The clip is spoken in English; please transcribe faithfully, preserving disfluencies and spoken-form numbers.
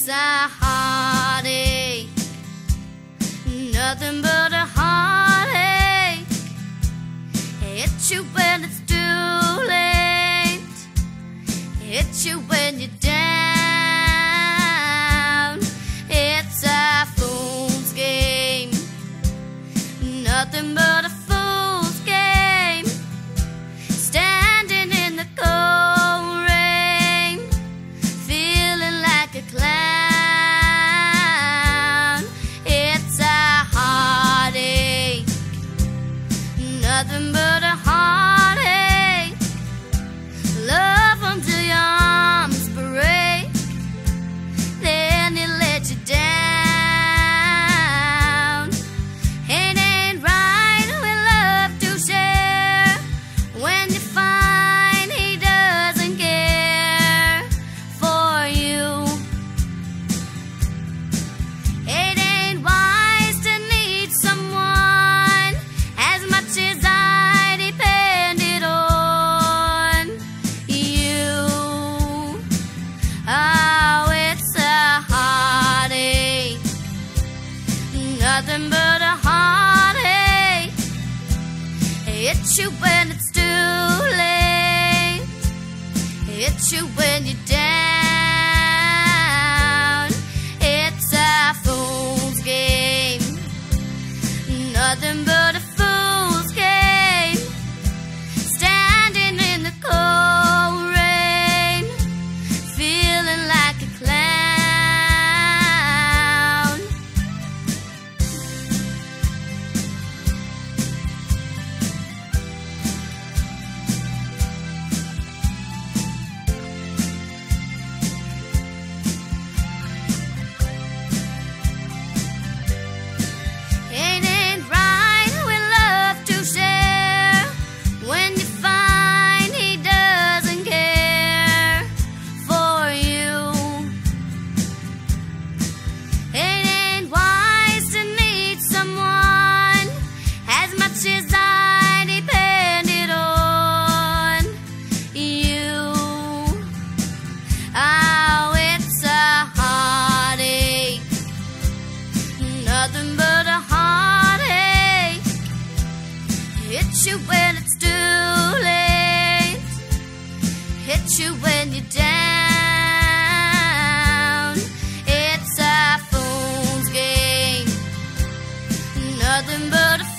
It's a heartache, nothing but a heartache. Hits you when it's too late, hits you when you're down. It's a fool's game, nothing but a fool's game. Standing in the cold rain, feeling like a clown. It's a heartache, nothing but a heartache. Love until your arms break, then he let you down. It ain't right with love to share when you find he doesn't care for you. It ain't wise to need someone as much as I depended on you. Oh, it's a heartache, nothing but a heartache. Hits you when it's too late, hits you when you're down. It's a fool's game, nothing but a fool's game. Standing in the cold rain, feeling like a clown. It ain't right with love to share when you find he doesn't care for you. It ain't wise to need someone as much as I depended on you. Oh, it's a heartache, nothing but a heartache. Hits you when it's too late, hits you when you're down. It's a fool's game, nothing but a